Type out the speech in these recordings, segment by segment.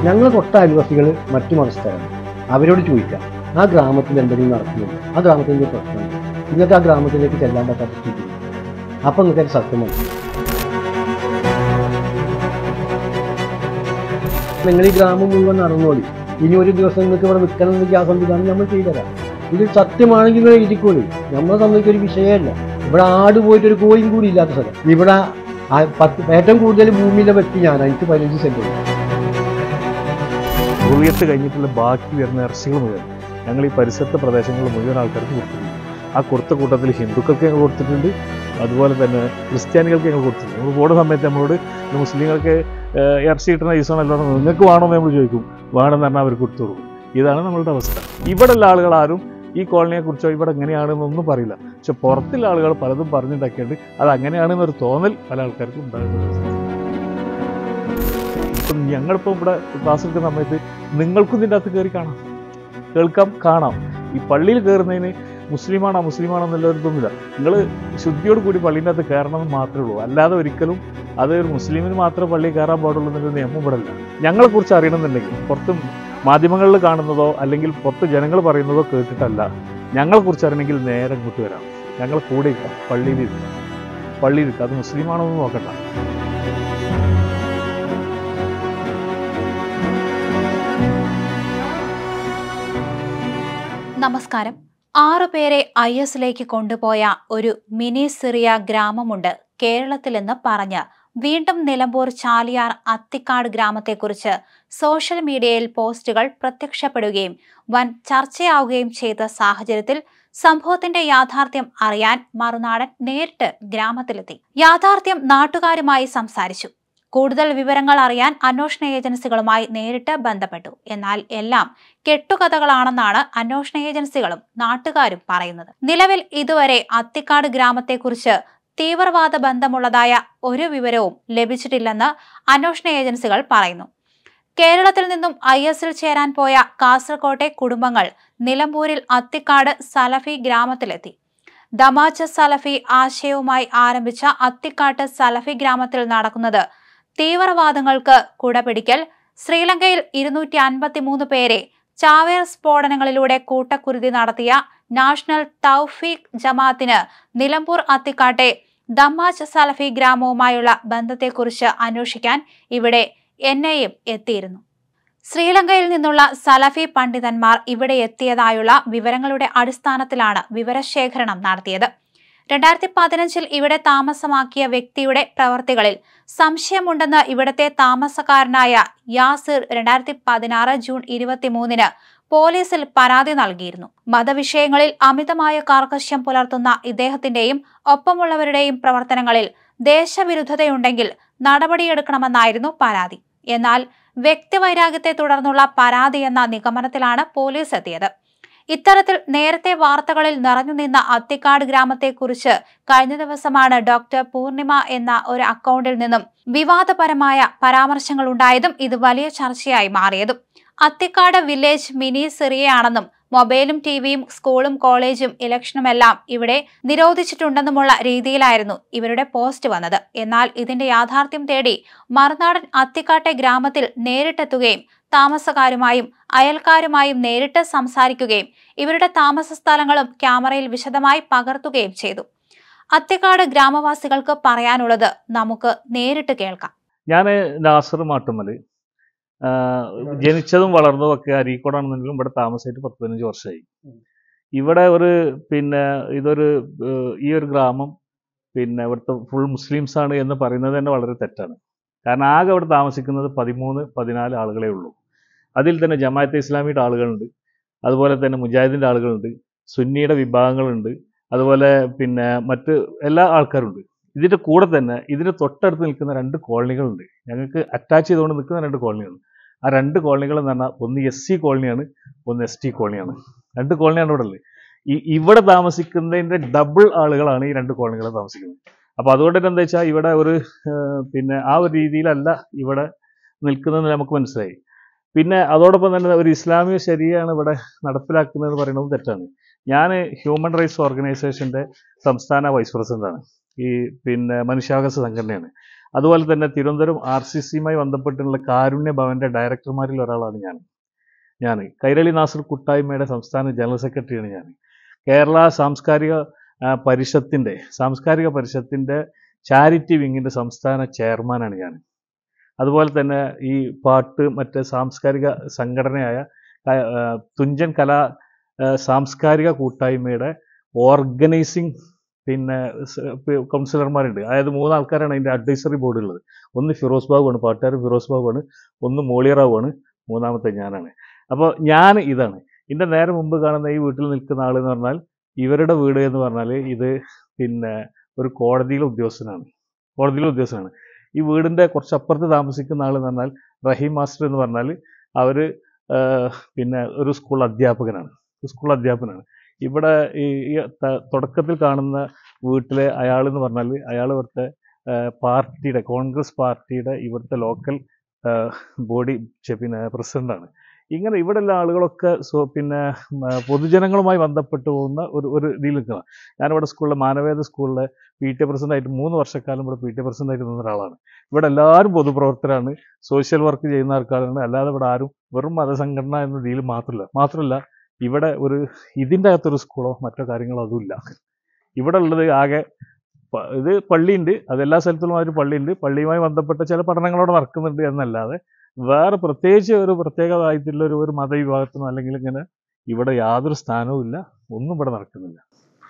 ഞങ്ങൾ തൊട്ട അയൽവാസികൾ മറ്റു മതസ്ഥരാണ്. അവരോട് ചോദിക്കാം, ആ ഗ്രാമത്തിൽ എന്തെങ്കിലും നടക്കുന്നുണ്ട്, ആ ഗ്രാമത്തിൻ്റെ പ്രശ്നമുണ്ട്, നിങ്ങൾക്ക് ആ ഗ്രാമത്തിലേക്ക് ചെല്ലാൻ പറ്റാത്ത സ്ഥിതി, അപ്പം നിങ്ങൾക്ക് സത്യം മനസ്സിലാവും. നിങ്ങൾ ഈ ഗ്രാമം മുഴുവൻ നടന്നോളി, ഇനി ഒരു ദിവസം നിങ്ങൾക്ക് ഇവിടെ നിൽക്കണമെങ്കിൽ ആ സംവിധാനം നമ്മൾ ചെയ്തുതരാം. ഇത് സത്യമാണെങ്കിൽ നിങ്ങൾ എഴുതിക്കോളി, നമ്മളെ സംബന്ധിച്ച് ഒരു വിഷയമല്ല. ഇവിടെ ആട് പോയിട്ട് ഒരു കോയും കൂടി ഇല്ലാത്ത സ്ഥലം. ഇവിടെ ഏറ്റവും കൂടുതൽ ഭൂമിയിലെ വ്യക്തി ഞാൻ, എനിക്ക് 15 സെന്റ്. ഉറുവിയത്ത് കഴിഞ്ഞിട്ടുള്ള ബാക്കി വരുന്ന ഇറച്ചികൾ മുഴുവൻ ഞങ്ങൾ ഈ പരിസരത്തെ പ്രദേശങ്ങളിൽ മുഴുവൻ ആൾക്കാർക്ക് കൊടുത്തിട്ടുണ്ട്. ആ കൊടുത്ത കൂട്ടത്തിൽ ഹിന്ദുക്കൾക്ക് ഞങ്ങൾ കൊടുത്തിട്ടുണ്ട്, അതുപോലെ തന്നെ ക്രിസ്ത്യാനികൾക്ക് ഞങ്ങൾ കൊടുത്തിട്ടുണ്ട്. നമ്മൾ പോകുന്ന സമയത്ത് നമ്മളോട് മുസ്ലിങ്ങൾക്ക് ഇറച്ചി കിട്ടുന്ന ദിവസമാണല്ലോ, നിങ്ങൾക്ക് വേണമെന്ന് നമ്മൾ ചോദിക്കും, വേണമെന്ന് പറഞ്ഞാൽ അവർക്ക് കൊടുത്തു കൊടുക്കും. ഇതാണ് നമ്മളുടെ അവസ്ഥ. ഇവിടെയുള്ള ആളുകൾ ആരും ഈ കോളനിയെ കുറിച്ചോ ഇവിടെ എങ്ങനെയാണെന്നൊന്നും പറയില്ല. പക്ഷെ പുറത്തുള്ള ആളുകൾ പലതും പറഞ്ഞിട്ടുണ്ടാക്കിയിട്ട് അത് അങ്ങനെയാണെന്നൊരു തോന്നൽ പല ആൾക്കാർക്കും ഉണ്ടാകുന്നത്. ഇപ്പം ഞങ്ങളിപ്പോൾ ഇവിടെ ക്ലാസ് എടുക്കുന്ന സമയത്ത് നിങ്ങൾക്കും ഇതിൻ്റെ അകത്ത് കയറി കാണാം, കേൾക്കാം, കാണാം. ഈ പള്ളിയിൽ കയറുന്നതിന് മുസ്ലിമാണോ എന്നുള്ളൊരിതൊന്നുമില്ല. നിങ്ങൾ ശുദ്ധിയോട് കൂടി പള്ളീൻ്റെ അകത്ത് കയറണമെന്ന് മാത്രമേ ഉള്ളൂ. അല്ലാതെ ഒരിക്കലും അത് ഒരു മുസ്ലിമിന് മാത്രമേ പള്ളിയിൽ കയറാൻ പാടുള്ളൂ എന്നൊരു നിയമം ഇവിടെ ഇല്ല. ഞങ്ങളെക്കുറിച്ച് അറിയണമെന്നുണ്ടെങ്കിൽ പുറത്ത് മാധ്യമങ്ങളിൽ കാണുന്നതോ അല്ലെങ്കിൽ പുറത്ത് ജനങ്ങൾ പറയുന്നതോ കേട്ടിട്ടല്ല. ഞങ്ങളെക്കുറിച്ച് അറിയണമെങ്കിൽ നേരെ ഇങ്ങോട്ട് വരാം, ഞങ്ങൾ കൂടെ ഇരിക്കാം, പള്ളിയിലിരിക്കാം. അത് മുസ്ലിമാണോ എന്ന് നോക്കണ്ട. നമസ്കാരം. 6 പേരെ IS-ലേക്ക് കൊണ്ടുപോയ ഒരു മിനി സിറിയ ഗ്രാമമുണ്ട് കേരളത്തിലെന്ന് പറഞ്ഞ് വീണ്ടും നിലമ്പൂർ ചാലിയാർ അത്തിക്കാട് ഗ്രാമത്തെക്കുറിച്ച് സോഷ്യൽ മീഡിയയിൽ പോസ്റ്റുകൾ പ്രത്യക്ഷപ്പെടുകയും വൻ ചർച്ചയാവുകയും ചെയ്ത സാഹചര്യത്തിൽ സംഭവത്തിന്റെ യാഥാർത്ഥ്യം അറിയാൻ മറുനാടൻ നേരിട്ട് ഗ്രാമത്തിലെത്തി. യാഥാർത്ഥ്യം നാട്ടുകാരുമായി സംസാരിച്ചു. കൂടുതൽ വിവരങ്ങൾ അറിയാൻ അന്വേഷണ ഏജൻസികളുമായി നേരിട്ട് ബന്ധപ്പെട്ടു. എന്നാൽ എല്ലാം കെട്ടുകഥകളാണെന്നാണ് അന്വേഷണ ഏജൻസികളും നാട്ടുകാരും പറയുന്നത്. നിലവിൽ ഇതുവരെ അത്തിക്കാട് ഗ്രാമത്തെക്കുറിച്ച് തീവ്രവാദ ബന്ധമുള്ളതായ ഒരു വിവരവും ലഭിച്ചിട്ടില്ലെന്ന് അന്വേഷണ ഏജൻസികൾ പറയുന്നു. കേരളത്തിൽ നിന്നും IS-ൽ ചേരാൻ പോയ കാസർകോട്ടെ കുടുംബങ്ങൾ നിലമ്പൂരിൽ അത്തിക്കാട് സലഫി ഗ്രാമത്തിലെത്തി. ദമാജ സലഫി ആശയവുമായി ആരംഭിച്ച അത്തിക്കാട്ട് സലഫി ഗ്രാമത്തിൽ നടക്കുന്നത് തീവ്രവാദങ്ങൾക്ക് കുടപിടിക്കൽ. ശ്രീലങ്കയിൽ 253 പേരെ ചാവേർ സ്ഫോടനങ്ങളിലൂടെ കൂട്ടക്കുരുതി നടത്തിയ നാഷണൽ തൗഫീഖ് ജമാഅത്തിന് നിലമ്പൂർ അത്തിക്കാട്ടെ ദമാജ് സലഫി ഗ്രാമവുമായുള്ള ബന്ധത്തെക്കുറിച്ച് അന്വേഷിക്കാൻ ഇവിടെ NIA എത്തിയിരുന്നു. ശ്രീലങ്കയിൽ നിന്നുള്ള സലഫി പണ്ഡിതന്മാർ ഇവിടെ എത്തിയതായുള്ള വിവരങ്ങളുടെ അടിസ്ഥാനത്തിലാണ് വിവരശേഖരണം നടത്തിയത്. 2015-ൽ ഇവിടെ താമസമാക്കിയ വ്യക്തിയുടെ പ്രവർത്തികളിൽ സംശയമുണ്ടെന്ന് ഇവിടത്തെ താമസക്കാരനായ യാസിർ 2016 ജൂൺ 23-ന് പോലീസിൽ പരാതി നൽകിയിരുന്നു. മതവിഷയങ്ങളിൽ അമിതമായ കാർക്കശ്യം പുലർത്തുന്ന ഇദ്ദേഹത്തിന്റെയും ഒപ്പമുള്ളവരുടെയും പ്രവർത്തനങ്ങളിൽ ദേശവിരുദ്ധതയുണ്ടെങ്കിൽ നടപടിയെടുക്കണമെന്നായിരുന്നു പരാതി. എന്നാൽ വ്യക്തിവൈരാഗ്യത്തെ തുടർന്നുള്ള പരാതി എന്ന നിഗമനത്തിലാണ് പോലീസ് എത്തിയത്. ഇത്തരത്തിൽ നേരത്തെ വാർത്തകളിൽ നിറഞ്ഞുനിന്ന അത്തിക്കാട് ഗ്രാമത്തെക്കുറിച്ച് കഴിഞ്ഞ ദിവസമാണ് ഡോക്ടർ പൂർണിമ എന്ന ഒരു അക്കൗണ്ടിൽ നിന്നും വിവാദപരമായ പരാമർശങ്ങൾ ഉണ്ടായതും ഇത് വലിയ ചർച്ചയായി മാറിയതും. അത്തിക്കാട് വില്ലേജ് മിനി സിറിയയാണെന്നും മൊബൈലും ടിവിയും സ്കൂളും കോളേജും ഇലക്ഷനുമെല്ലാം ഇവിടെ നിരോധിച്ചിട്ടുണ്ടെന്നുമുള്ള രീതിയിലായിരുന്നു ഇവരുടെ പോസ്റ്റ് വന്നത്. എന്നാൽ ഇതിന്റെ യാഥാർത്ഥ്യം തേടി മറുനാടൻ അത്തിക്കാട്ടെ ഗ്രാമത്തിൽ നേരിട്ടെത്തുകയും താമസക്കാരുമായും അയൽക്കാരുമായും നേരിട്ട് സംസാരിക്കുകയും ഇവരുടെ താമസ സ്ഥലങ്ങളും ക്യാമറയിൽ വിശദമായി പകർത്തുകയും ചെയ്തു. അത്തിക്കാട് ഗ്രാമവാസികൾക്ക് പറയാനുള്ളത് നമുക്ക് നേരിട്ട് കേൾക്കാം. ഞാൻ നാസർ മാട്ടുമ്മൽ, ജനിച്ചതും വളർന്നതും ഒക്കെ അരീക്കോടാണെന്നുണ്ടെങ്കിലും ഇവിടെ താമസിച്ചിട്ട് 10-15 വർഷമായി. ഇവിടെ ഇതൊരു ഈ ഒരു ഗ്രാമം ഇവിടുത്തെ ഫുൾ മുസ്ലിംസ് ആണ് എന്ന് പറയുന്നത് തന്നെ വളരെ തെറ്റാണ്. കാരണം ആകെ ഇവിടെ താമസിക്കുന്നത് 13-14 ആളുകളേ ഉള്ളൂ. അതിൽ തന്നെ ജമാഅത്തെ ഇസ്ലാമിയുടെ ആളുകളുണ്ട്, അതുപോലെ തന്നെ മുജാഹിദിൻ്റെ ആളുകളുണ്ട്, സുന്നിയുടെ വിഭാഗങ്ങളുണ്ട്, അതുപോലെ മറ്റ് എല്ലാ ആൾക്കാരുണ്ട്. ഇതിൻ്റെ കൂടെ തന്നെ ഇതിന് തൊട്ടടുത്ത് നിൽക്കുന്ന 2 കോളനികളുണ്ട്. ഞങ്ങൾക്ക് അറ്റാച്ച് ചെയ്തുകൊണ്ട് നിൽക്കുന്ന 2 കോളനികളുണ്ട്. ആ 2 കോളനികൾ എന്ന് പറഞ്ഞാൽ ഒന്ന് SC കോളനിയാണ്, ഒന്ന് ST കോളനിയാണ്. 2 കോളനിയാണ് ഇവിടെ ഉള്ളത്. ഇവിടെ താമസിക്കുന്നതിൻ്റെ ഡബിൾ ആളുകളാണ് ഈ 2 കോളനികൾ താമസിക്കുന്നത്. അപ്പോൾ അതുകൊണ്ട് തന്നെ എന്താ വെച്ചാൽ ഇവിടെ ഒരു ആ ഒരു രീതിയിലല്ല ഇവിടെ നിൽക്കുന്നതെന്ന് നമുക്ക് മനസ്സിലായി. അതോടൊപ്പം തന്നെ ഒരു ഇസ്ലാമിക ശരിയാണ് ഇവിടെ നടപ്പിലാക്കുന്നതെന്ന് പറയുന്നത് തെറ്റാണ്. ഞാൻ ഹ്യൂമൻ റൈറ്റ്സ് ഓർഗനൈസേഷൻ്റെ സംസ്ഥാന വൈസ് പ്രസിഡൻ്റാണ്. ഈ പിന്നെ മനുഷ്യാവകാശ സംഘടനയാണ്. അതുപോലെ തന്നെ തിരുവനന്തപുരം RCCയുമായി ബന്ധപ്പെട്ടുള്ള കാരുണ്യ ഭവന്റെ ഡയറക്ടർമാരിൽ ഒരാളാണ് ഞാൻ കൈരളി നാസർ കൂട്ടായ്മയുടെ സംസ്ഥാന ജനറൽ സെക്രട്ടറിയാണ് ഞാൻ. കേരള സാംസ്കാരിക പരിഷത്തിന്റെ ചാരിറ്റി വിങ്ങിന്റെ സംസ്ഥാന ചെയർമാനാണ് ഞാൻ. അതുപോലെ തന്നെ ഈ മറ്റ് സാംസ്കാരിക സംഘടനയായ തുഞ്ചൻ കലാ സാംസ്കാരിക കൂട്ടായ്മയുടെ ഓർഗനൈസിങ് പിന്നെ കൗൺസിലർമാരുണ്ട്. അതായത് 3 ആൾക്കാരാണ് അതിൻ്റെ അഡ്വൈസറി ബോർഡുള്ളത്. ഒന്ന് ഫിറോസ് ബാബുവാണ്, പാട്ടുകാരൻ ഫിറോസ് ബാബുവാണ്, ഒന്ന് മോളിയറാവുമാണ്, മൂന്നാമത്തെ ഞാനാണ്. അപ്പോൾ ഞാൻ ഇതാണ്. ഇതിൻ്റെ നേരെ മുമ്പ് കാണുന്ന ഈ വീട്ടിൽ നിൽക്കുന്ന ആളെന്ന് പറഞ്ഞാൽ ഇവരുടെ വീട് എന്ന് പറഞ്ഞാൽ ഇത് പിന്നെ ഒരു കോടതിയിലെ ഉദ്യോഗസ്ഥനാണ്. ഈ വീടിൻ്റെ കുറച്ചപ്പുറത്ത് താമസിക്കുന്ന ആളെന്ന് പറഞ്ഞാൽ റഹീം മാസ്റ്റർ എന്ന് പറഞ്ഞാൽ അവർ പിന്നെ ഒരു സ്കൂൾ അധ്യാപകനാണ്. ഇവിടെ ഈ തുടക്കത്തിൽ കാണുന്ന വീട്ടിലെ അയാളെന്ന് പറഞ്ഞാൽ അയാൾ ഇവിടുത്തെ കോൺഗ്രസ് പാർട്ടിയുടെ ഇവിടുത്തെ ലോക്കൽ ബോഡി പിന്നെ പ്രസിഡൻ്റാണ്. ഇങ്ങനെ ഇവിടെയുള്ള ആളുകളൊക്കെ പിന്നെ പൊതുജനങ്ങളുമായി ബന്ധപ്പെട്ട് പോകുന്ന ഒരു ഇതിൽ നിൽക്കുക. ഞാനിവിടെ മാനവേദ സ്കൂളിലെ PTA പ്രസിഡൻ്റായിട്ട് 3 വർഷക്കാലം ഇവിടെ PTA പ്രസിഡൻ്റായിട്ട് നിന്ന ഒരാളാണ്. ഇവിടെ എല്ലാവരും പൊതുപ്രവർത്തകരാണ്, സോഷ്യൽ വർക്ക് ചെയ്യുന്ന ആൾക്കാരാണ്. അല്ലാതെ ഇവിടെ ആരും വെറും മതസംഘടന എന്ന രീതിയിൽ മാത്രമല്ല ഇവിടെ ഇതിൻ്റെ അകത്തൊരു സ്കൂളോ മറ്റോ കാര്യങ്ങളോ അതുമില്ല. ഇവിടെ ഉള്ളത് ആകെ ഇത് പള്ളിയുണ്ട്, അതെല്ലാ സ്ഥലത്തും ഒരു പള്ളിയുണ്ട്, പള്ളിയുമായി ബന്ധപ്പെട്ട ചില പഠനങ്ങളോടെ നടക്കുന്നുണ്ട് എന്നല്ലാതെ വേറെ പ്രത്യേകമായിട്ടുള്ള ഒരു മതവിഭാഗത്തിനോ അല്ലെങ്കിൽ ഇങ്ങനെ ഇവിടെ യാതൊരു സ്ഥാനവും ഇല്ല, ഒന്നും ഇവിടെ നടക്കുന്നില്ല.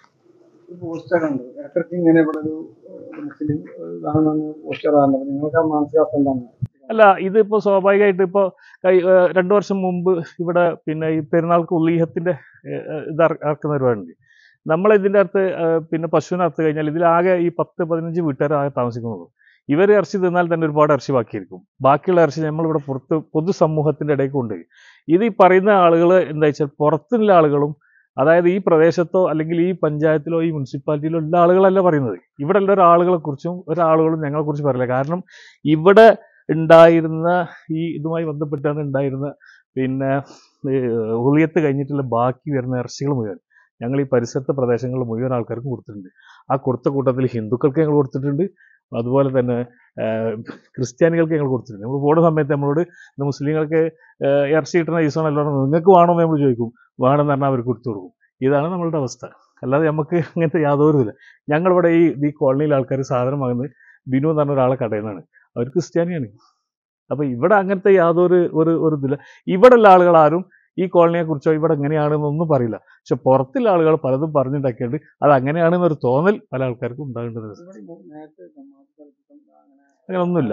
അല്ല, ഇതിപ്പോൾ സ്വാഭാവികമായിട്ട് ഇപ്പോൾ 2 വർഷം മുമ്പ് ഇവിടെ പിന്നെ ഈ പെരുന്നാൾക്ക് ഉള്ളീഹത്തിൻ്റെ ഇത് ഇറക്കുന്ന ഒരുപാടുണ്ട്. നമ്മളിതിൻ്റെ അകത്ത് പിന്നെ പശുവിനെ അറുത്ത് കഴിഞ്ഞാൽ ഇതിലാകെ ഈ 10-15 വീട്ടുകാരാകെ താമസിക്കുന്നുള്ളൂ. ഇവർ ഇറച്ചി തിന്നാൽ തന്നെ ഒരുപാട് ഇറച്ചി ബാക്കിയിരിക്കും. ബാക്കിയുള്ള ഇറച്ചി നമ്മളിവിടെ പുറത്ത് പൊതുസമൂഹത്തിൻ്റെ ഇടയിൽ കൊണ്ടുപോയി ഇത് ഈ പറയുന്ന ആളുകൾ എന്താ വെച്ചാൽ പുറത്തുള്ള ആളുകളും, അതായത് ഈ പ്രദേശത്തോ അല്ലെങ്കിൽ ഈ പഞ്ചായത്തിലോ ഈ മുനിസിപ്പാലിറ്റിയിലോ ഉള്ള ആളുകളല്ല പറയുന്നത്. ഇവിടെ ഉള്ള ഒരാളുകളും ഞങ്ങളെക്കുറിച്ച് പറയില്ല. കാരണം ഇവിടെ ഉണ്ടായിരുന്ന ഇതുമായി ബന്ധപ്പെട്ടാണ് ഉണ്ടായിരുന്ന പിന്നെ ഉളിയത്ത് കഴിഞ്ഞിട്ടുള്ള ബാക്കി വരുന്ന ഇറച്ചികൾ മുഴുവൻ ഞങ്ങൾ ഈ പരിസരത്തെ പ്രദേശങ്ങളിൽ മുഴുവൻ ആൾക്കാർക്കും കൊടുത്തിട്ടുണ്ട്. ആ കൊടുത്ത കൂട്ടത്തിൽ ഹിന്ദുക്കൾക്ക് ഞങ്ങൾ കൊടുത്തിട്ടുണ്ട്, അതുപോലെ തന്നെ ക്രിസ്ത്യാനികൾക്ക് ഞങ്ങൾ കൊടുത്തിട്ടുണ്ട്. നമ്മൾ പോകുന്ന സമയത്ത് നമ്മളോട് മുസ്ലിങ്ങൾക്ക് ഇറച്ചി കിട്ടുന്ന ദിവസമാണല്ലോ, നിങ്ങൾക്ക് വേണമെന്ന് നമ്മൾ ചോദിക്കും. വേണമെന്ന് പറഞ്ഞാൽ അവർക്ക് കൊടുത്തു കൊടുക്കും. ഇതാണ് നമ്മളുടെ അവസ്ഥ. അല്ലാതെ നമുക്ക് അങ്ങനത്തെ യാതൊരു ഇല്ല. ഞങ്ങളിവിടെ ഈ കോളനിയിലെ ആൾക്കാർ സാധനം വാങ്ങുന്നത് ബിനു എന്ന് പറഞ്ഞ ഒരാളെ കടയിൽ നിന്നാണ്. അവർ ക്രിസ്ത്യാനിയാണ്. അപ്പോൾ ഇവിടെ അങ്ങനത്തെ യാതൊരു ഇതില്ല. ഇവിടെയുള്ള ആളുകൾ ആരും ഈ കോളനിയെക്കുറിച്ചോ ഇവിടെ എങ്ങനെയാണെന്നൊന്നും പറയില്ല. പക്ഷെ പുറത്തുള്ള ആളുകൾ പലതും പറഞ്ഞിട്ടുണ്ടാക്കിയിട്ട് അത് അങ്ങനെയാണെന്നൊരു തോന്നൽ പല ആൾക്കാർക്കും ഉണ്ടാകേണ്ടത്. അങ്ങനെയൊന്നുമില്ല.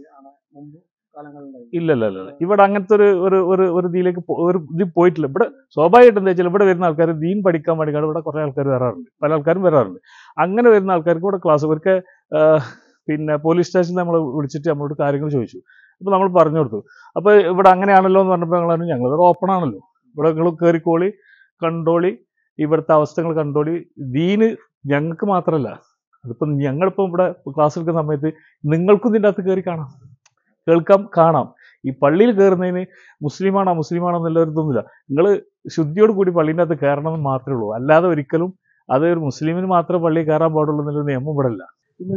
ഇല്ലല്ല. ഇവിടെ അങ്ങനത്തെ ഒരു ഇതിലേക്ക് ഇത് പോയിട്ടില്ല. ഇവിടെ സ്വാഭാവികമായിട്ട് എന്താ വെച്ചാൽ ഇവിടെ വരുന്ന ആൾക്കാർ ദീൻ പഠിക്കാൻ വേണ്ടിയാണ് ഇവിടെ കുറേ ആൾക്കാർ വരാറുണ്ട്, പല ആൾക്കാരും വരാറുണ്ട്. അങ്ങനെ വരുന്ന ആൾക്കാർക്ക് ഇവിടെ ക്ലാസ് ഇവർക്ക് പിന്നെ പോലീസ് സ്റ്റേഷനിൽ നമ്മൾ വിളിച്ചിട്ട് നമ്മളോട് കാര്യങ്ങൾ ചോദിച്ചു. അപ്പോൾ നമ്മൾ പറഞ്ഞു കൊടുത്തു. അപ്പോൾ ഇവിടെ അങ്ങനെയാണല്ലോ എന്ന് പറഞ്ഞപ്പോൾ ഞങ്ങളിവിടെ ഓപ്പൺ ആണല്ലോ, ഇവിടെ നിങ്ങൾ കയറിക്കോളി, കണ്ടോളി, ഇവിടുത്തെ അവസ്ഥകൾ കണ്ടോളി. ദീന് ഞങ്ങൾക്ക് മാത്രമല്ല, അതിപ്പം ഞങ്ങളിപ്പം ഇവിടെ ക്ലാസ് എടുക്കുന്ന സമയത്ത് നിങ്ങൾക്കും ഇതിൻ്റെ അകത്ത് കയറി കാണാം. ഈ പള്ളിയിൽ കയറുന്നതിന് മുസ്ലിമാണോ എന്നുള്ള ഒരു ഇതൊന്നുമില്ല. നിങ്ങൾ ശുദ്ധിയോട് കൂടി പള്ളീൻ്റെ അകത്ത് കയറണമെന്ന് മാത്രമേ ഉള്ളൂ. അല്ലാതെ ഒരിക്കലും അത് ഒരു മുസ്ലിമിന് മാത്രമേ പള്ളിയിൽ കയറാൻ പാടുള്ളൂ എന്നുള്ളൊരു നിയമം ഇവിടെ ഇല്ല.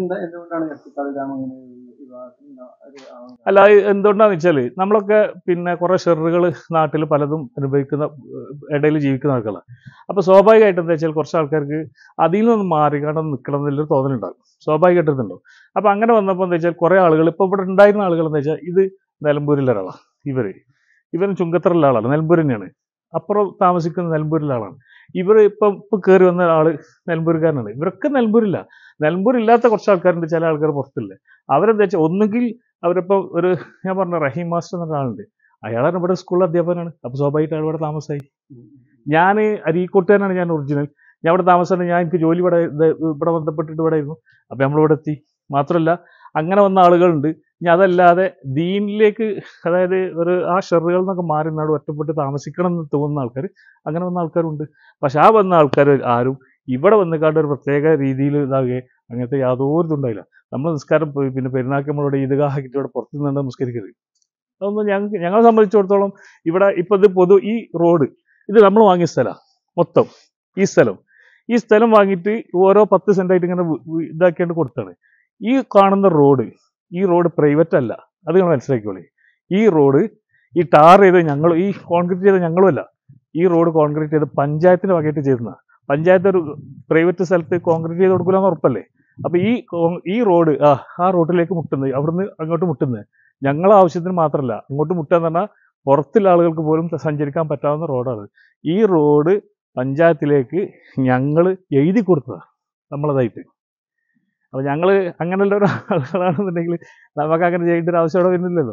അല്ല, എന്തുകൊണ്ടാന്ന് വെച്ചാൽ നമ്മളൊക്കെ പിന്നെ കുറേ ഷെറുകൾ നാട്ടിൽ പലതും അനുഭവിക്കുന്ന ഇടയിൽ ജീവിക്കുന്ന ആൾക്കാരാണ്. അപ്പോൾ സ്വാഭാവികമായിട്ട് എന്താ വെച്ചാൽ കുറച്ച് ആൾക്കാർക്ക് അതിൽ നിന്ന് മാറി കാരണം നിൽക്കണം എന്നുള്ളൊരു തോന്നലുണ്ടാകും, സ്വാഭാവികമായിട്ടുണ്ടാവും. അപ്പോൾ അങ്ങനെ വന്നപ്പോൾ എന്താ വെച്ചാൽ കുറേ ആളുകൾ ഇപ്പോൾ ഇവിടെ ഉണ്ടായിരുന്ന ആളുകൾ എന്താ വെച്ചാൽ ഇത് നിലമ്പൂരിലെ ഒരാളാണ്. ഇവരും ചുങ്കത്തറുള്ള ആളാണ്, നിലമ്പൂർ തന്നെയാണ്. അപ്പുറം താമസിക്കുന്ന നിലമ്പൂരിലെ ആളാണ്. ഇവർ ഇപ്പം കയറി വന്ന ആൾ നിലമ്പൂർക്കാരനാണ്. ഇവരൊക്കെ നിലമ്പൂരില്ലാത്ത കുറച്ച് ആൾക്കാരുണ്ട്, ചില ആൾക്കാർ പുറത്തില്ല. അവരെന്താ വെച്ചാൽ ഒന്നുകിൽ അവരിപ്പോൾ ഞാൻ പറഞ്ഞ റഹീം മാസ്റ്റർ എന്ന ഒരാളുണ്ട്, അയാളാണ് ഇവിടെ സ്കൂളിൽ അധ്യാപകനാണ്. അപ്പോൾ സ്വാഭാവികമായിട്ട് അയാൾ ഇവിടെ താമസമായി. ഞാൻ അരീക്കോട്ടുകാരനാണ്, ഞാൻ ഒറിജിനൽ. ഞാൻ ഇവിടെ താമസം, എനിക്ക് ജോലി ഇവിടെ ബന്ധപ്പെട്ടിട്ട് ഇവിടെ ആയിരുന്നു. അപ്പോൾ നമ്മളിവിടെ എത്തി. മാത്രമല്ല അങ്ങനെ വന്ന ആളുകളുണ്ട്. ഇനി അതല്ലാതെ ദീനിലേക്ക്, അതായത് ആ ഷെറുകളിൽ നിന്നൊക്കെ മാറി നാട് ഒറ്റപ്പെട്ട് താമസിക്കണം എന്ന് തോന്നുന്ന ആൾക്കാർ, അങ്ങനെ വന്ന ആൾക്കാരുണ്ട്. പക്ഷെ ആ വന്ന ആൾക്കാർ ആരും ഇവിടെ വന്നിക്കാണ്ട് ഒരു പ്രത്യേക രീതിയിൽ ഇതാകുകയെ അങ്ങനത്തെ യാതൊരു ഇതുണ്ടായില്ല. നമ്മൾ നിസ്കാരം പിന്നെ പെരുന്നാൾക്ക് നമ്മളിവിടെ ഈദ്ഗാഹാക്കിയിട്ട് ഇവിടെ പുറത്തു നിന്നുകൊണ്ട് നിസ്കരിക്കരുത്. അതൊന്നും ഞങ്ങളെ സംബന്ധിച്ചിടത്തോളം ഇവിടെ ഇപ്പം ഈ റോഡ് ഇത് നമ്മൾ വാങ്ങിയ സ്ഥലമാണ് മൊത്തം. ഈ സ്ഥലം ഈ സ്ഥലം വാങ്ങിയിട്ട് ഓരോ 10 സെന്റായിട്ട് ഇങ്ങനെ ഇതാക്കിയാണ്ട് കൊടുത്താണ്. ഈ കാണുന്ന റോഡ്, ഈ റോഡ് പ്രൈവറ്റ് അല്ല, അത് നിങ്ങൾ മനസ്സിലാക്കിക്കോളി. ഈ റോഡ് ഈ ടാർ ചെയ്ത് ഞങ്ങൾ, ഈ കോൺക്രീറ്റ് ചെയ്ത് ഞങ്ങളുമല്ല, ഈ റോഡ് കോൺക്രീറ്റ് ചെയ്ത് പഞ്ചായത്തിന് വകയായിട്ട് ചെയ്യുന്ന. പഞ്ചായത്ത് ഒരു പ്രൈവറ്റ് സ്ഥലത്ത് കോൺക്രീറ്റ് ചെയ്ത് കൊടുക്കില്ലെന്ന് ഉറപ്പല്ലേ? അപ്പൊ ഈ റോഡ് ആ റോഡിലേക്ക് മുട്ടുന്നത്, അവിടുന്ന് അങ്ങോട്ട് മുട്ടുന്നത് ഞങ്ങളെ ആവശ്യത്തിന് മാത്രമല്ല, അങ്ങോട്ട് മുട്ടാന്ന് പറഞ്ഞാൽ പുറത്തുള്ള ആളുകൾക്ക് പോലും സഞ്ചരിക്കാൻ പറ്റാവുന്ന റോഡാണ്. ഈ റോഡ് പഞ്ചായത്തിലേക്ക് ഞങ്ങൾ എഴുതി കൊടുത്തതാണ് നമ്മളതായിട്ട്. അപ്പൊ ഞങ്ങൾ അങ്ങനെയുള്ള ഒരു ആളുകളാണെന്നുണ്ടെങ്കിൽ നമുക്ക് അങ്ങനെ ചെയ്യേണ്ട ഒരു ആവശ്യം അവിടെ വരുന്നില്ലല്ലോ.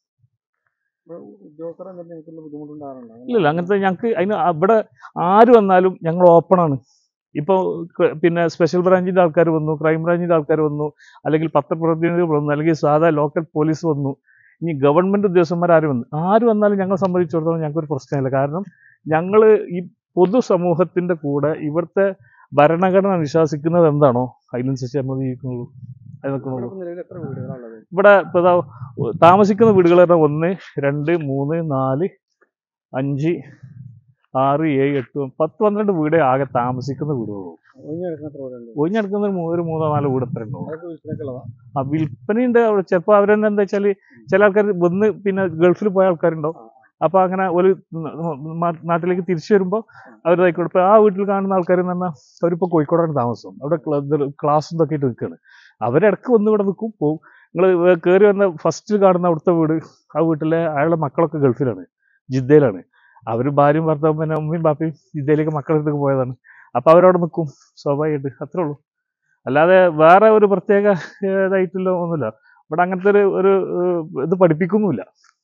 ഇല്ലല്ല, അങ്ങനത്തെ ഞങ്ങൾക്ക് അതിന് ഇവിടെ ആര് വന്നാലും ഞങ്ങൾ ഓപ്പണാണ്. ഇപ്പോൾ പിന്നെ സ്പെഷ്യൽ ബ്രാഞ്ചിൻ്റെ ആൾക്കാർ വന്നു, ക്രൈം ബ്രാഞ്ചിൻ്റെ ആൾക്കാർ വന്നു, അല്ലെങ്കിൽ പത്രപ്രതിനിധികൾ വന്നു, അല്ലെങ്കിൽ സാധാ ലോക്കൽ പോലീസ് വന്നു, ഇനി ഗവൺമെൻറ് ഉദ്യോഗസ്ഥന്മാർ ആര് വന്നാലും ഞങ്ങളെ സംബന്ധിച്ചിടത്തോളം ഞങ്ങൾക്കൊരു പ്രശ്നമില്ല. കാരണം ഞങ്ങൾ ഈ പൊതുസമൂഹത്തിൻ്റെ കൂടെ ഇവിടുത്തെ ഭരണഘടന അനുശാസിക്കുന്നത് എന്താണോ അതിനനുസരിച്ച് നമ്മൾ ജീവിക്കുന്നുള്ളൂ, അത് നിൽക്കുന്നുള്ളൂ. ഇവിടെ ഇപ്പോൾ താമസിക്കുന്ന വീടുകൾ പറഞ്ഞാൽ 1, 2, 3, 4, 5, 6, 7, 8, 10, 12 വീടേ ആകെ താമസിക്കുന്ന വീടുകളുള്ളൂ. ഒഴിഞ്ഞെടുക്കുന്ന ഒരു 3-4 വീട് എത്ര ഉണ്ടാവും. ആ വിൽപ്പനയുണ്ട്. ചിലപ്പോൾ അവരെന്നെ എന്താ വെച്ചാൽ ചില ആൾക്കാർ വന്ന് പിന്നെ ഗൾഫിൽ പോയ ആൾക്കാരുണ്ടാവും. അപ്പോൾ അങ്ങനെ ഒരു നാട്ടിലേക്ക് തിരിച്ചു വരുമ്പോൾ അവരിതായിക്കോട്ടെ. ഇപ്പോൾ ആ വീട്ടിൽ കാണുന്ന ആൾക്കാർ എന്ന് പറഞ്ഞാൽ അവരിപ്പോൾ കോഴിക്കോടാണ് താമസം. അവിടെ ക്ലാസ് ഇതൊക്കെ ആയിട്ട് നിൽക്കുകയാണ്. അവരിടക്ക് വന്ന് ഇവിടെ നിൽക്കും, പോകും. നിങ്ങൾ കയറി വന്ന ഫസ്റ്റിൽ കാണുന്ന അവിടുത്തെ വീട്, ആ വീട്ടിലെ അയാളുടെ മക്കളൊക്കെ ഗൾഫിലാണ്, ജിദ്ദയിലാണ്. അവർ ഭാര്യയും ഭർത്താവും പിന്നെ ഉമ്മയും ബാപ്പയും ജിദ്ദയിലേക്ക് മക്കളെടുത്തേക്ക് പോയതാണ്. അപ്പോൾ അവരവിടെ നിൽക്കും സ്വാഭാവികമായിട്ട്, അത്രേ ഉള്ളൂ. അല്ലാതെ വേറെ ഒരു പ്രത്യേക ഇതായിട്ടുള്ള ഒന്നുമില്ല. ഇവിടെ അങ്ങനത്തെ ഒരു ഇത് പഠിപ്പിക്കുന്നുമില്ല.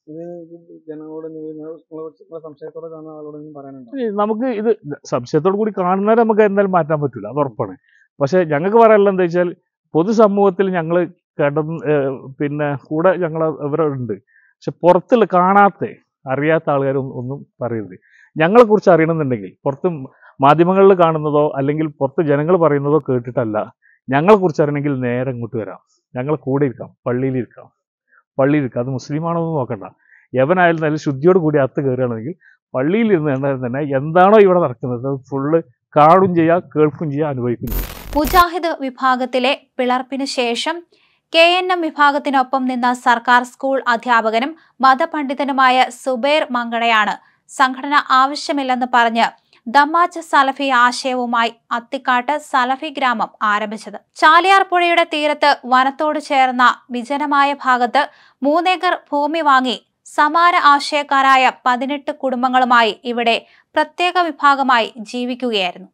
നമുക്ക് ഇത് സംശയത്തോടു കൂടി കാണുന്നവരെ നമുക്ക് എന്തായാലും മാറ്റാൻ പറ്റില്ല, അത് ഉറപ്പാണ്. പക്ഷെ ഞങ്ങൾക്ക് പറയാനുള്ളത് എന്താ വെച്ചാൽ പൊതുസമൂഹത്തിൽ ഞങ്ങൾ പിന്നെ കൂടെ ഞങ്ങൾ ഇവരുണ്ട്. പക്ഷെ പുറത്തുള്ള കാണാത്ത അറിയാത്ത ആൾക്കാരൊന്നും പറയരുത്. ഞങ്ങളെക്കുറിച്ച് അറിയണമെന്നുണ്ടെങ്കിൽ പുറത്ത് മാധ്യമങ്ങളിൽ കാണുന്നതോ അല്ലെങ്കിൽ പുറത്ത് ജനങ്ങൾ പറയുന്നതോ കേട്ടിട്ടല്ല. ഞങ്ങളെക്കുറിച്ച് അറിയണമെങ്കിൽ നേരെ ഇങ്ങോട്ട് വരാം, ഞങ്ങൾ കൂടെ ഇരിക്കാം, പള്ളിയിലിരിക്കാം. അത് മുസ്ലിമാണോ എന്ന് നോക്കണ്ട. എവനായാലും നല്ല ശുദ്ധിയോട് കൂടി അകത്ത് കയറുകയാണെങ്കിൽ പള്ളിയിലിരുന്ന് തന്നെ എന്താണോ ഇവിടെ നടക്കുന്നത് അത് ഫുള്ള് കാണും ചെയ്യുക, കേൾക്കും ചെയ്യുക, അനുഭവിക്കും ചെയ്യുക. മുജാഹിദ് വിഭാഗത്തിലെ പിളർപ്പിന് ശേഷം KNM വിഭാഗത്തിനൊപ്പം നിന്ന സർക്കാർ സ്കൂൾ അധ്യാപകനും മതപണ്ഡിതനുമായ സുബൈർ മങ്കടയാണ് സംഘടന ആവശ്യമില്ലെന്ന് പറഞ്ഞ് ദമ്മാജ് സലഫി ആശയവുമായി അത്തിക്കാട്ട് സലഫി ഗ്രാമം ആരംഭിച്ചത്. ചാലിയാർ പുഴയുടെ തീരത്ത് വനത്തോട് ചേർന്ന വിജനമായ ഭാഗത്ത് 3 ഏക്കർ ഭൂമി വാങ്ങി സമാന ആശയക്കാരായ 18 കുടുംബങ്ങളുമായി ഇവിടെ പ്രത്യേക വിഭാഗമായി ജീവിക്കുകയായിരുന്നു.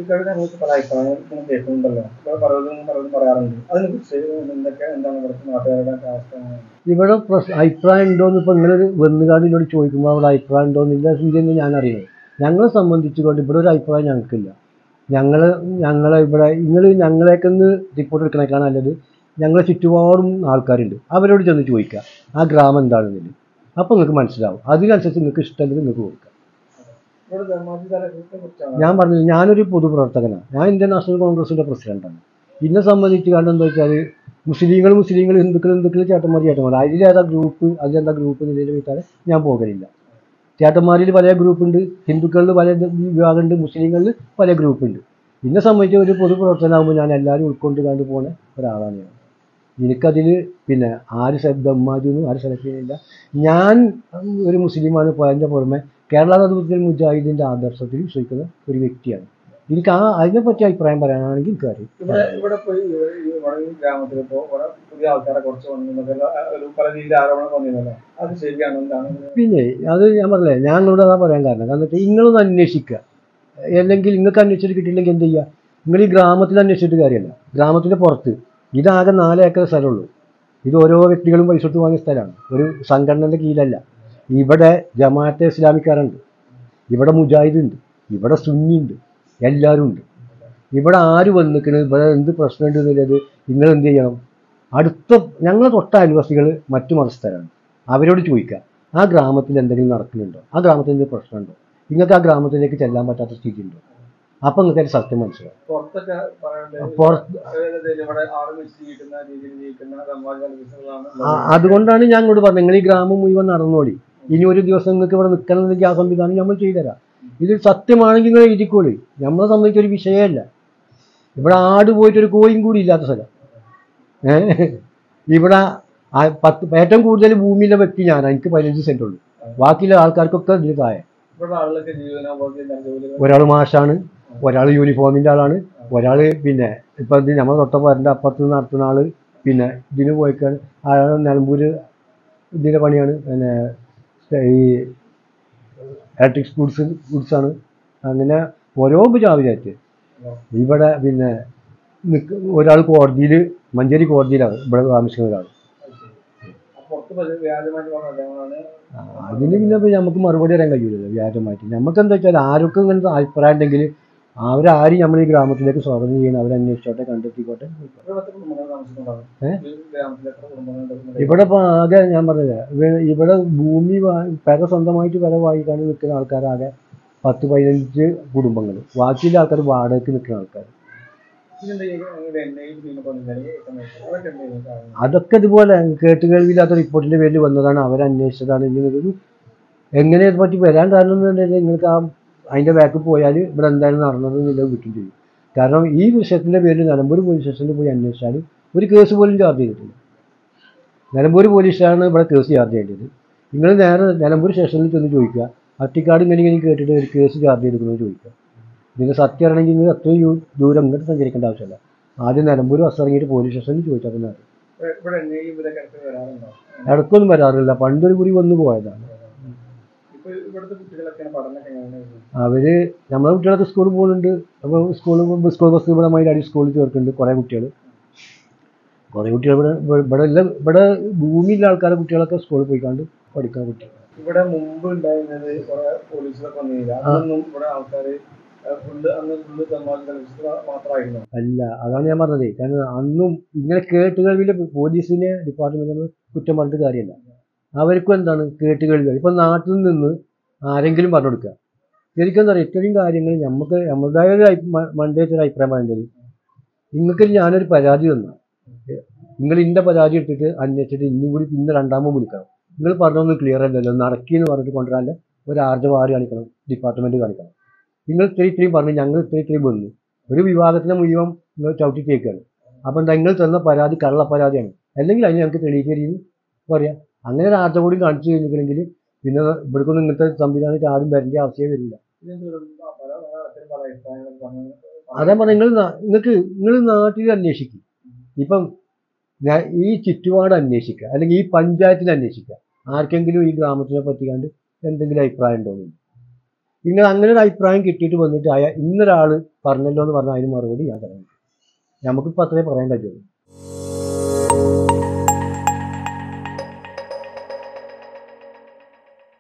ഇവിടെ അഭിപ്രായം ഉണ്ടോന്ന് ഇപ്പൊ നിങ്ങളൊരു വന്നുകാടിനോട് ചോദിക്കുമ്പോൾ അവിടെ അഭിപ്രായം ഉണ്ടോന്നില്ല ഇല്ലെന്ന് ഞാൻ അറിയുന്നത്. ഞങ്ങളെ സംബന്ധിച്ചുകൊണ്ട് ഇവിടെ ഒരു അഭിപ്രായം ഞങ്ങൾക്കില്ല. ഞങ്ങളെ ഇവിടെ ഞങ്ങളേക്കൊന്ന് റിപ്പോർട്ട് എടുക്കണേക്കാണ് നല്ലത്. ഞങ്ങളെ ചുറ്റുപാടും ആൾക്കാരുണ്ട്, അവരോട് ചെന്ന് ചോദിക്കുക ആ ഗ്രാമം എന്താണെന്നില്ല. അപ്പം നിങ്ങൾക്ക് മനസ്സിലാവും. അതിനനുസരിച്ച് നിങ്ങൾക്ക് ഇഷ്ടമല്ലെങ്കിൽ നിങ്ങൾക്ക് കൊടുക്കാം. ഞാൻ പറഞ്ഞില്ല, ഞാനൊരു പൊതുപ്രവർത്തകനാണ്. ഞാൻ ഇന്ത്യൻ നാഷണൽ കോൺഗ്രസിൻ്റെ പ്രസിഡന്റാണ്. ഇതിനെ സംബന്ധിച്ച് കാരണം എന്താ വെച്ചാൽ മുസ്ലിങ്ങൾ ഹിന്ദുക്കൾ ചേട്ടന്മാർ അതിലെന്താ ഗ്രൂപ്പ് നിലയിൽ വെച്ചാൽ ഞാൻ പോകലില്ല. ചേട്ടന്മാരിൽ പല ഗ്രൂപ്പുണ്ട്, ഹിന്ദുക്കളിൽ പല വിഭാഗമുണ്ട്, മുസ്ലിങ്ങളിൽ പല ഗ്രൂപ്പുണ്ട്. ഇതിനെ സംബന്ധിച്ച് ഒരു പൊതുപ്രവർത്തനമാകുമ്പോൾ ഞാൻ എല്ലാവരും ഉൾക്കൊണ്ട് കണ്ടു പോകുന്ന ഒരാളാണ് ഞാൻ. എനിക്കതിൽ പിന്നെ ആര് ദമ്മാജൊന്നും ആര് സെലക്ട് ചെയ്യുന്നില്ല. ഞാൻ ഒരു മുസ്ലിമാണ്. അതിൻ്റെ പുറമെ കേരള നേതൃത്വത്തിൽ മുജാഹിദിൻ്റെ ആദർശത്തിൽ വിശ്വസിക്കുന്ന ഒരു വ്യക്തിയാണ്. എനിക്ക് അതിനെപ്പറ്റി അഭിപ്രായം പറയാനാണെങ്കിൽ എനിക്ക് അറിയാം. പിന്നെ അത് ഞാൻ പറഞ്ഞില്ലേ, ഞങ്ങളോട് അതാ പറയാൻ കാരണം വെച്ചാൽ നിങ്ങളൊന്ന് അന്വേഷിക്കുക. അല്ലെങ്കിൽ നിങ്ങൾക്ക് അന്വേഷിച്ചിട്ട് കിട്ടിയില്ലെങ്കിൽ എന്ത് ചെയ്യുക? നിങ്ങൾ ഈ ഗ്രാമത്തിൽ അന്വേഷിച്ചിട്ട് കാര്യമല്ല. ഗ്രാമത്തിൻ്റെ പുറത്ത് ഇതാകെ 4 ഏക്കർ സ്ഥലമുള്ളൂ. ഇത് ഓരോ വ്യക്തികളും പൈസ കൊടുത്ത് വാങ്ങിയ സ്ഥലമാണ്, ഒരു സംഘടനയുടെ കീഴിലല്ല. ഇവിടെ ജമാഅത്തെ ഇസ്ലാമിക്കാരുണ്ട്, ഇവിടെ മുജാഹിദ് ഉണ്ട്, ഇവിടെ സുന്നി ഉണ്ട്, എല്ലാവരും ഉണ്ട്. ഇവിടെ ആര് വന്നിക്കണ്, ഇവിടെ എന്ത് പ്രശ്നമുണ്ട് എന്നുള്ളത് നിങ്ങൾ എന്ത് ചെയ്യണം? ഞങ്ങളെ തൊട്ട അയൽവാസികൾ മറ്റു മതസ്ഥരാണ്, അവരോട് ചോദിക്കുക ആ ഗ്രാമത്തിൽ എന്തെങ്കിലും നടക്കുന്നുണ്ടോ, ആ ഗ്രാമത്തിൽ എന്തെങ്കിലും പ്രശ്നമുണ്ടോ, നിങ്ങൾക്ക് ആ ഗ്രാമത്തിലേക്ക് ചെല്ലാൻ പറ്റാത്ത സ്ഥിതി ഉണ്ടോ? അപ്പം നിങ്ങൾക്ക് അതിന് സത്യം മനസ്സിലാവും. അതുകൊണ്ടാണ് ഞാൻ ഇങ്ങോട്ട് പറഞ്ഞത്, നിങ്ങൾ ഈ ഗ്രാമം മുഴുവൻ നടന്നോളി. ഇനി ഒരു ദിവസം നിങ്ങൾക്ക് ഇവിടെ നിൽക്കണമെന്നെങ്കിൽ ആ സംവിധാനം നമ്മൾ ചെയ്തുതരാം. ഇത് സത്യമാണെങ്കിൽ നിങ്ങൾ എഴുതിക്കോളി. നമ്മളെ സംബന്ധിച്ചൊരു വിഷയമല്ല. ഇവിടെ ആട് പോയിട്ടൊരു കോയും കൂടി ഇല്ലാത്ത സ്ഥലം. ഇവിടെ ഏറ്റവും കൂടുതൽ ഭൂമിയിലെ വ്യക്തി ഞാനാണ്. എനിക്ക് 15 സെന്റ് ഉള്ളൂ. ബാക്കിയുള്ള ആൾക്കാർക്കൊക്കെ ഇതിൽ താഴെ. ഒരാൾ മാഷാണ്, ഒരാൾ യൂണിഫോമിൻ്റെ ആളാണ്, ഒരാൾ പിന്നെ ഇപ്പം ഇത് നമ്മൾ തൊട്ടപ്പൻ്റെ അപ്പുറത്ത് നടത്തുന്ന ആള് പിന്നെ ഇതിന് പോയിക്കാണ്. അയാൾ നിലമ്പൂർ ഇതിൻ്റെ പണിയാണ്, പിന്നെ ഈ ഇലക്ട്രിക് ഗുഡ്സാണ്. അങ്ങനെ ഓരോ ജാതിയായിട്ട് ഇവിടെ പിന്നെ ഒരാൾ കോടതിയിൽ, മഞ്ചേരി കോടതിയിലാണ് ഇവിടെ താമസിക്കുന്ന ഒരാൾ. അതിന് പിന്നെ നമുക്ക് മറുപടി പറയാൻ കഴിയില്ലല്ലോ വ്യാജമായിട്ട്. നമുക്ക് എന്താ വെച്ചാൽ ആർക്കും ഇങ്ങനത്തെ അഭിപ്രായം ഉണ്ടെങ്കിൽ അവരാരും നമ്മൾ ഈ ഗ്രാമത്തിലേക്ക് സ്വാഗതം ചെയ്യണം. അവരന്വേഷിച്ചോട്ടെ, കണ്ടെത്തിക്കോട്ടെ. ഇവിടെ ഇപ്പോൾ ആകെ ഞാൻ പറഞ്ഞില്ല, ഇവിടെ ഭൂമി പെര സ്വന്തമായിട്ട് പെര വാങ്ങിക്കാൻ നിൽക്കുന്ന ആൾക്കാരാകെ 10-15 കുടുംബങ്ങൾ. ബാക്കിയുള്ള ആൾക്കാർ വാടകയ്ക്ക് നിൽക്കുന്ന ആൾക്കാർ. അതൊക്കെ ഇതുപോലെ കേട്ടുകേൾവിയില്ലാത്ത റിപ്പോർട്ടിന്റെ പേരിൽ വന്നതാണ്, അവരന്വേഷിച്ചതാണ്. ഇങ്ങനൊരു എങ്ങനെ ഇത് പറ്റി വരാൻ കാരണം എന്നുണ്ടെങ്കിൽ നിങ്ങൾക്ക് അതിന്റെ ബാക്കിൽ പോയാൽ ഇവിടെ എന്തായാലും നടന്നത് എന്നുള്ളത് കിട്ടും ചെയ്യും. കാരണം ഈ വിഷയത്തിന്റെ പേരിൽ നിലമ്പൂർ പോലീസ് സ്റ്റേഷനിൽ പോയി അന്വേഷിച്ചാൽ ഒരു കേസ് പോലും ചാർജ് ചെയ്തിട്ടില്ല. നിലമ്പൂർ പോലീസാണ് ഇവിടെ കേസ് ചാർജ് ചെയ്യേണ്ടത്. നിങ്ങൾ നേരെ നിലമ്പൂർ സ്റ്റേഷനിൽ ചെന്ന് ചോദിക്കുക, അട്ടിക്കാട് ഇങ്ങനെ കേട്ടിട്ട് ഒരു കേസ് ചാർജ് ചെയ്തിരിക്കുന്നത് ചോദിക്കുക. ഇതിന് സത്യം അറിയണമെങ്കിൽ നിങ്ങൾ അത്രയും ദൂരം ഇങ്ങോട്ട് സഞ്ചരിക്കേണ്ട ആവശ്യമില്ല. ആദ്യം നിലമ്പൂർ ബസ് ഇറങ്ങിയിട്ട് പോലീസ് സ്റ്റേഷനിൽ ചോദിച്ചാൽ തന്നെ ഇടയ്ക്കൊന്നും വരാറില്ല. പണ്ടൊരു കുറി വന്ന് പോയതാണ്. അവര് നമ്മളെ കുട്ടികളൊക്കെ സ്കൂളിൽ പോകുന്നുണ്ട്. അപ്പോൾ സ്കൂൾ ബസ് ഇവിടെ മൈലാടി സ്കൂളിൽ ചേർക്കുന്നുണ്ട് കുറേ കുട്ടികൾ. ഇവിടെ ഭൂമിയില്ല ആൾക്കാരെ കുട്ടികളൊക്കെ സ്കൂളിൽ പോയിക്കാണ്ട് പഠിക്കാൻ കുട്ടികൾ. ഇവിടെ മുമ്പ് ഉണ്ടായിരുന്നത് കുറെ പോലീസിലൊക്കെ വന്നില്ല. അതൊന്നും ഇവിടെ ആൾക്കാര് അല്ല, അതാണ് ഞാൻ പറഞ്ഞത്. കാരണം അന്നും ഇങ്ങനെ കേട്ടുകേൾവിയിലെ പോലീസിനെ ഡിപ്പാർട്ട്മെന്റ് നമ്മൾ കുറ്റം പറഞ്ഞിട്ട് കാര്യമല്ല. അവർക്കും എന്താണ് കേട്ടുകേൾവി. ഇപ്പം നാട്ടിൽ നിന്ന് ആരെങ്കിലും പറഞ്ഞു കൊടുക്കുക. ശരിക്കും എന്താ പറയുക, ഇത്രയും കാര്യങ്ങൾ നമുക്ക് നമ്മുടേതായ ഒരു മണ്ടേറ്റൊരു അഭിപ്രായം പറയേണ്ടത്. നിങ്ങൾക്ക് ഞാനൊരു പരാതി തന്നാൽ നിങ്ങൾ ഇന്ന പരാതി എടുത്തിട്ട് അന്വേഷിച്ചിട്ട് ഇനിയും കൂടി പിന്നെ രണ്ടാമത് വിളിക്കണം. നിങ്ങൾ പറഞ്ഞൊന്നും ക്ലിയർ അല്ലല്ലോ, നടക്കിയെന്ന് പറഞ്ഞിട്ട് കൊണ്ടുവരാൻ ഒരു ആർജവാര് കാണിക്കണം, ഡിപ്പാർട്ട്മെന്റ് കാണിക്കണം. നിങ്ങൾ ഇത്രയും പറഞ്ഞു, ഞങ്ങൾ ഇത്രയും വന്നു. ഒരു വിവാദത്തിനെ മുഴുവൻ നിങ്ങൾ ചവിട്ടി കേൾക്കുകയാണ്. അപ്പം നിങ്ങൾ തന്ന പരാതി കള്ള പരാതിയാണ്, അല്ലെങ്കിൽ അതിന് ഞങ്ങൾക്ക് തെളിയിക്കരിന്ന് പറയാം. അങ്ങനെ ഒരു ആർജ കൂടി കാണിച്ചു കഴിഞ്ഞിട്ടുണ്ടെങ്കിൽ പിന്നെ ഇവിടേക്കൊന്നും ഇങ്ങനത്തെ സംവിധാനത്തിൽ ആരും വരേണ്ട ആവശ്യമേ വരില്ല. അതാ പറഞ്ഞ നിങ്ങൾ നാട്ടിൽ അന്വേഷിക്കും. ഇപ്പം ഈ ചുറ്റുപാട് അന്വേഷിക്കുക, അല്ലെങ്കിൽ ഈ പഞ്ചായത്തിൽ അന്വേഷിക്കുക. ആർക്കെങ്കിലും ഈ ഗ്രാമത്തിനെ പറ്റിക്കാണ്ട് എന്തെങ്കിലും അഭിപ്രായം ഉണ്ടോയെന്ന്. നിങ്ങൾ അങ്ങനെ ഒരു അഭിപ്രായം കിട്ടിയിട്ട് വന്നിട്ട് ഇന്നൊരാൾ പറഞ്ഞല്ലോ എന്ന് പറഞ്ഞാൽ അതിന് മറുപടി ഞാൻ തരാം. നമുക്കിപ്പോൾ അത്രേ പറയാൻ കഴിയുള്ളൂ.